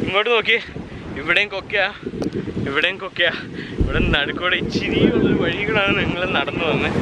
ഇങ്ങോട്ട് നോക്കി, ഇവിടെയും കൊക്കയാ, ഇവിടെയും കൊക്കയാ. ഇവിടെ നടുക്കൂടെ ഇച്ചിരി ഉള്ളൊരു വഴികളാണ് നിങ്ങൾ നടന്നു വന്നത്.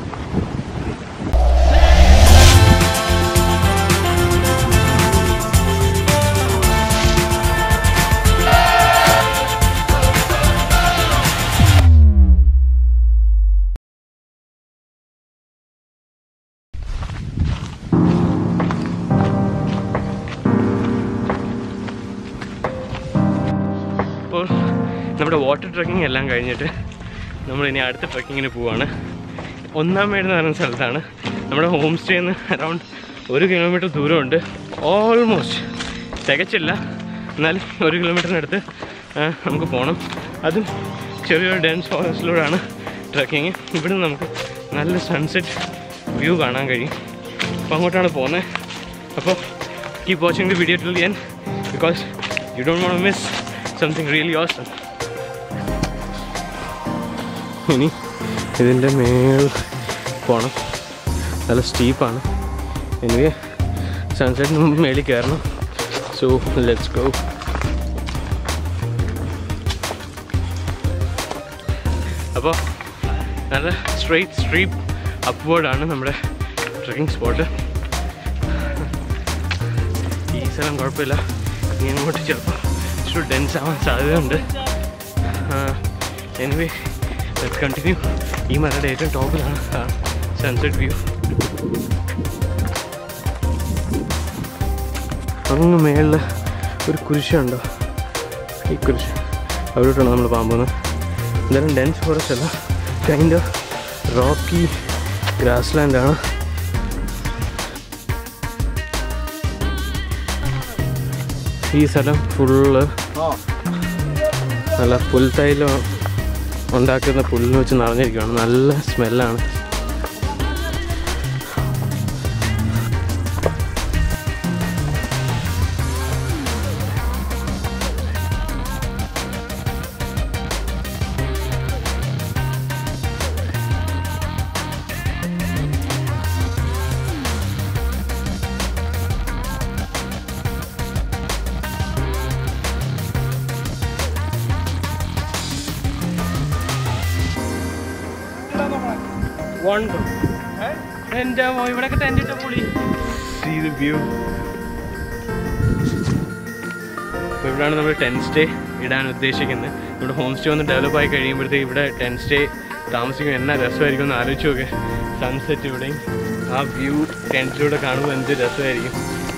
അപ്പോൾ നമ്മുടെ വാട്ടർ ട്രക്കിംഗ് എല്ലാം കഴിഞ്ഞിട്ട് നമ്മളിനി അടുത്ത ട്രക്കിങ്ങിന് പോവാണ്. 1-ാം മേട് എന്ന് പറയുന്ന സ്ഥലത്താണ്. നമ്മുടെ ഹോം സ്റ്റേന്ന് അറൗണ്ട് 1 കിലോമീറ്റർ ദൂരമുണ്ട്. ഓൾമോസ്റ്റ് തികച്ചില്ല, എന്നാലും 1 കിലോമീറ്ററിനടുത്ത് നമുക്ക് പോകണം. അതും ചെറിയൊരു ഡെൻസ് ഫോറസ്റ്റിലൂടെയാണ് ട്രക്കിങ്. ഇവിടെ നമുക്ക് നല്ല സൺസെറ്റ് വ്യൂ കാണാൻ കഴിയും. അപ്പോൾ അങ്ങോട്ടാണ് പോകുന്നത്. അപ്പോൾ keep watching the video till the end because you don't want to miss something really awesome. ഇനി ഇതിൻ്റെ മേൽ പോകണം. നല്ല സ്റ്റീപ്പാണ്. എനിവേ സൺസെറ്റിന് മുമ്പ് മേളിൽ കയറണം. So let's go. അപ്പോൾ നല്ല സ്ട്രീപ്പ് അപ്വേർഡാണ് നമ്മുടെ ട്രക്കിംഗ് സ്പോട്ട്. ഈ സ്ഥലം കുഴപ്പമില്ല, ഇനി അങ്ങോട്ട് ചിലപ്പോൾ ഡെൻസ് ആവാൻ സാധ്യതയുണ്ട്. Anyway let's continue. ഈ മലയുടെ ഏറ്റവും ടോപ്പിലാണ് സൺസെറ്റ് വ്യൂ. അങ്ങ് മേളിൽ ഒരു കുരിശുണ്ടോ? ഈ കുരിശ് അവിടോട്ടാണ് നമ്മൾ പോകാൻ പോകുന്നത്. എന്തായാലും ഡെൻസ് ഫോറസ്റ്റ് അല്ല, കൈൻഡ് ഓഫ് റോക്കി ഗ്രാസ് ലാൻഡാണ്. ഈ സ്ഥലം ഫുള്ള് നല്ല പുൽത്തൈലം ഉണ്ടാക്കുന്ന പുല്ലിന് വെച്ച് നിറഞ്ഞിരിക്കുകയാണ്. നല്ല സ്മെല്ലാണ്. എൻ്റെ ഇവിടെയൊക്കെ ടെൻറ്റ് പൊളി. See the view. അപ്പോൾ ഇവിടെയാണ് നമ്മൾ ടെൻറ്റ് സ്റ്റേ ഇടാൻ ഉദ്ദേശിക്കുന്നത്. ഇവിടെ ഹോം സ്റ്റേ ഒന്ന് ഡെവലപ്പായി കഴിയുമ്പോഴത്തേക്ക് ഇവിടെ ടെൻറ്റ് സ്റ്റേ താമസിക്കുമ്പോൾ എന്നാ രസമായിരിക്കും എന്ന് ആലോചിച്ച് നോക്കെ. സൺസെറ്റ് ഇവിടെയും ആ വ്യൂ ടെൻറ്റിലൂടെ കാണുമ്പോൾ എന്ത് രസമായിരിക്കും.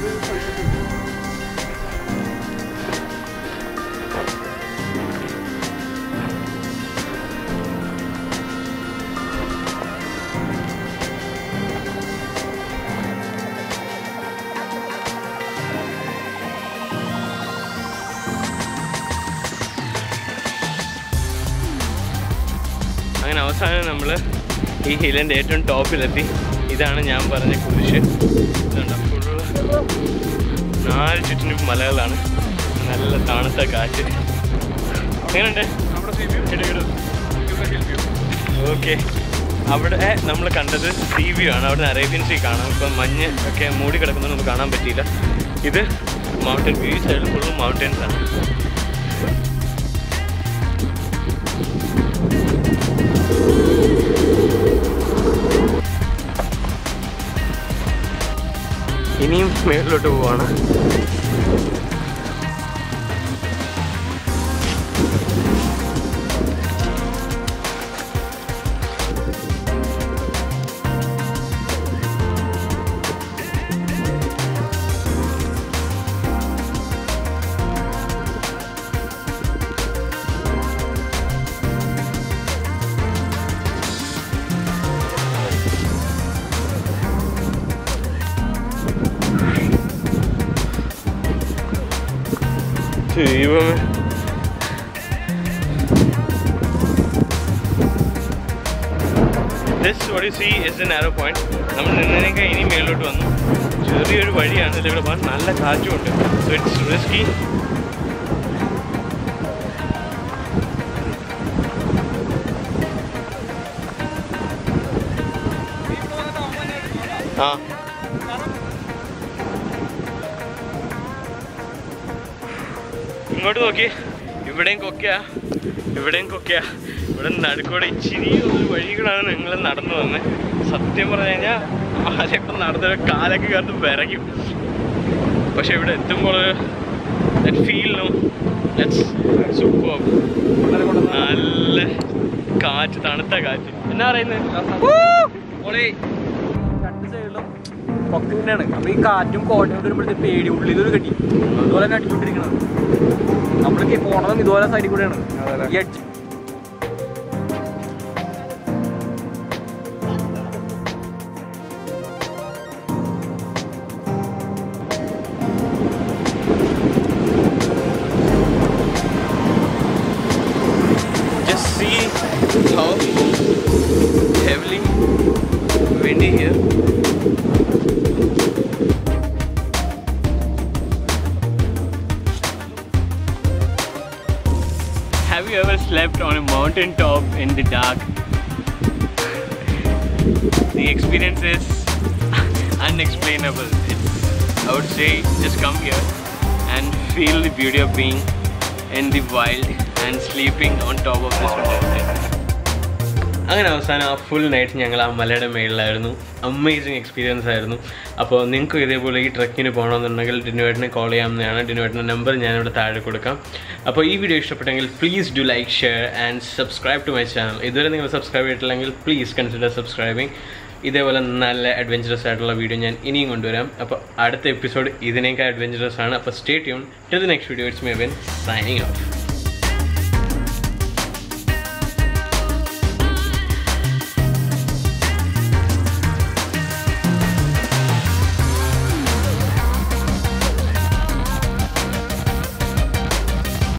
അങ്ങനെ അവസാനം നമ്മൾ ഈ ഹില്ലിൻ്റെ ഏറ്റവും ടോപ്പിലെത്തി. ഇതാണ് ഞാൻ പറഞ്ഞ കുരിശ്. ഇതുണ്ട് ഫുള്ള് 4 ചുറ്റിനും മലകളാണ്. നല്ല തണുത്ത കാറ്റ്. എങ്ങനെയുണ്ട്? ഓക്കെ, അവിടെ നമ്മൾ കണ്ടത് സീ വ്യൂ ആണ്. അവിടെ അറേബ്യൻ സീ കാണാം. ഇപ്പം മഞ്ഞ് ഒക്കെ മൂടി കിടക്കുന്നതൊന്നും കാണാൻ പറ്റിയില്ല. ഇത് മൗണ്ടൻ വ്യൂ. ഈ സൈഡിൽ ഫുള്ളും മൗണ്ടൻസ് ആണ്. ഇനിയും മേളിലോട്ട് പോവാണ്. ദൈവമേ, this what you see is an arrow point. നമ്മൾ നിന്നതിനൊക്കെ ഇനി മേലോട്ട് വന്നു. ചെറിയൊരു വഴിയാണ് ഇതിലൂടെ പോകാൻ. നല്ല കാറ്റുമുണ്ട്. So it's risky. അങ്ങോട്ട് നോക്കി, ഇവിടെയും കൊക്കയാ, ഇവിടെയും കൊക്കയാ. ഇവിടെ നടുക്കൂടെ ഇച്ചിരി ഒരു വഴികളാണ് ഞങ്ങൾ നടന്നു വന്നത്. സത്യം പറഞ്ഞു കഴിഞ്ഞാൽ ആദ്യമൊക്കെ നടന്നൊരു കാലൊക്കെ കാലത്ത് വിറയ്ക്കും. പക്ഷെ ഇവിടെ എത്തുമ്പോൾ ഫീലിനും സൂപ്പർ. നല്ല കാറ്റ്, തണുത്ത കാറ്റ്. എന്നാ പറയുന്നത്? രണ്ട് സൈഡിലും പൊക്ക തന്നെയാണ്. അപ്പൊ ഈ കാറ്റും കോട്ടയും വരുമ്പോഴത്തെ പേടി ഉള്ളിലൊരു കെട്ടി അതുപോലെ തന്നെ അടിച്ചുകൊണ്ടിരിക്കുന്നത്. നമ്മളൊക്കെ പോണതും ഇതുപോലെ സൈഡിൽ കൂടെയാണ്. ഈ അടിച്ച് how heavily windy here. Have you ever slept on a mountain top in the dark? The experience is unexplainable. I would say just come here and feel the beauty of being in the wild and sleeping on top of this mountain. അങ്ങനെ അവസാനം ആ full night ഞങ്ങൾ ആ മലയുടെ മേളിലായിരുന്നു. Amazing experience ആയിരുന്നു. അപ്പോൾ നിങ്ങൾക്ക് ഇതേപോലെ ഈ ട്രക്കിന് പോകണമെന്നുണ്ടെങ്കിൽ ഡിനുവേട്ടനെ കോൾ ചെയ്യാവുന്നതാണ്. ഡിനുവേട്ടൻ്റെ നമ്പർ ഞാനിവിടെ താഴെ കൊടുക്കാം. അപ്പോൾ ഈ വീഡിയോ ഇഷ്ടപ്പെട്ടെങ്കിൽ please do like, share and subscribe to my channel. ഇതുവരെ നിങ്ങൾ സബ്സ്ക്രൈബ് ചെയ്തിട്ടില്ലെങ്കിൽ പ്ലീസ് കൺസിഡർ സബ്സ്ക്രൈബിങ്. ഇതേപോലെ നല്ല അഡ്വഞ്ചറസ് ആയിട്ടുള്ള വീഡിയോ ഞാൻ ഇനിയും കൊണ്ടുവരാം. അപ്പോൾ അടുത്ത എപ്പിസോഡ് ഇതിനേക്കാൾ അഡ്വഞ്ചറസ് ആണ്. അപ്പോൾ stay tune till the next video. It's me വെൻ സൈനിങ് ഓഫ്.